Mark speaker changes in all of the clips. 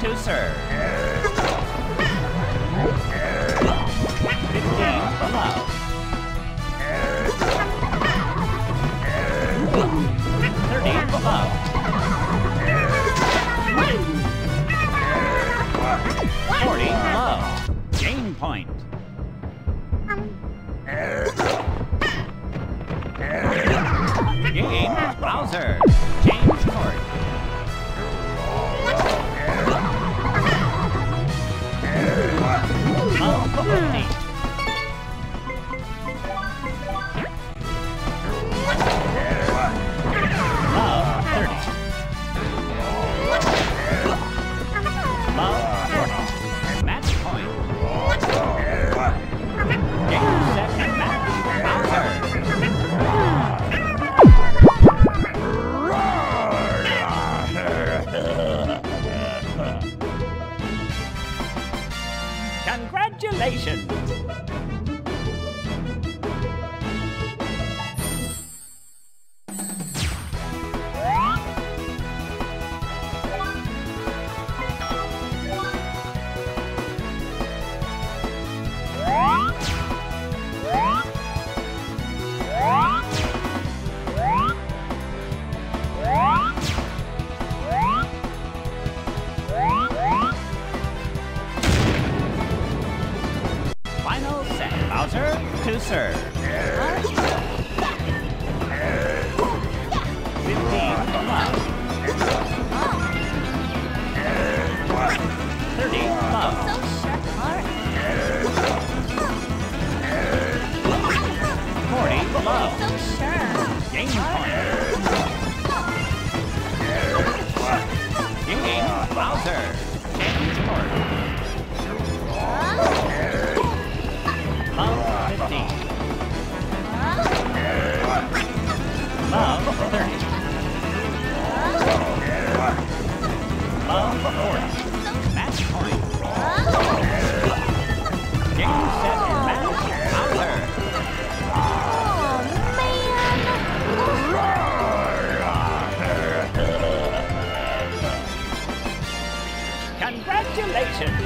Speaker 1: to serve. 15 love. 30 love. 40 love. Game point. Game Bowser. Change court. Love 50. Love 30. Love 40. Match point. Game, set, and match. Bowser. Congratulations! Final set, Bowser to serve. 15 love. 30 love. 40 love. Game point. Game Bowser. Change court. Love 15. Love 30. Love 40. Match point. Game, set, and match. Bowser. Congratulations!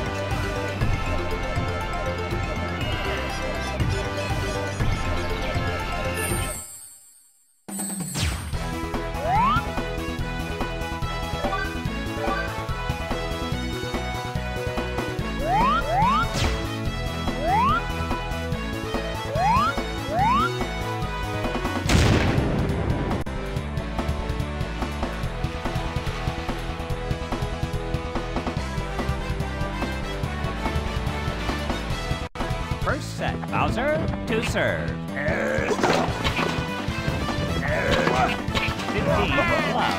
Speaker 1: First set, Bowser to serve. 15 love.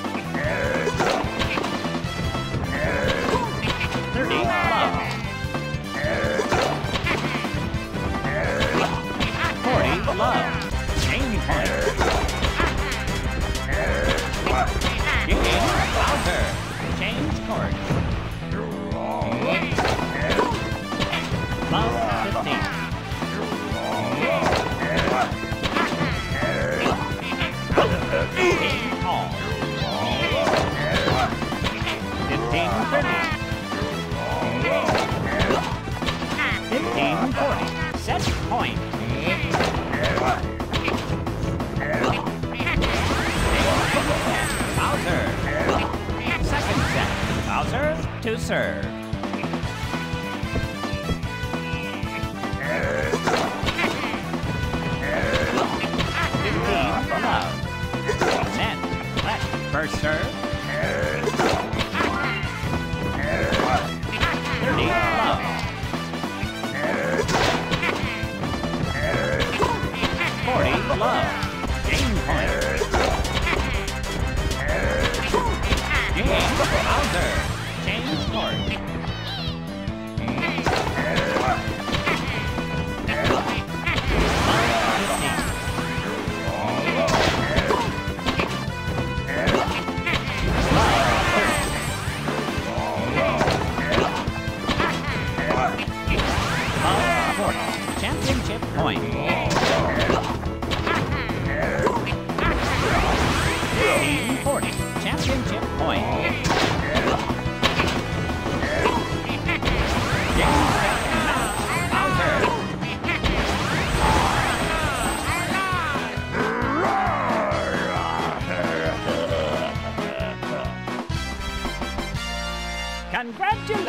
Speaker 1: 30 love. 40 love. Game point. Game Bowser. Change court. Love 15. All. 15 30. 15 40. Set point. Bowser. Second set. Bowser to serve. 15 love. Net. Let. First serve. 30 love. 40 love. Game point. Game Bowser. Change court. Championship point. 15-40. Championship point.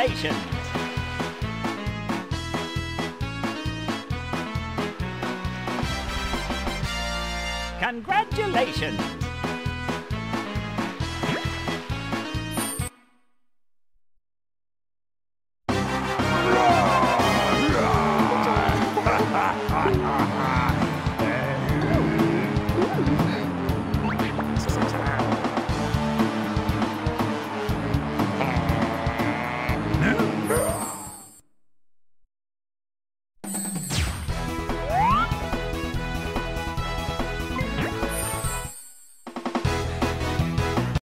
Speaker 1: Congratulations! Congratulations!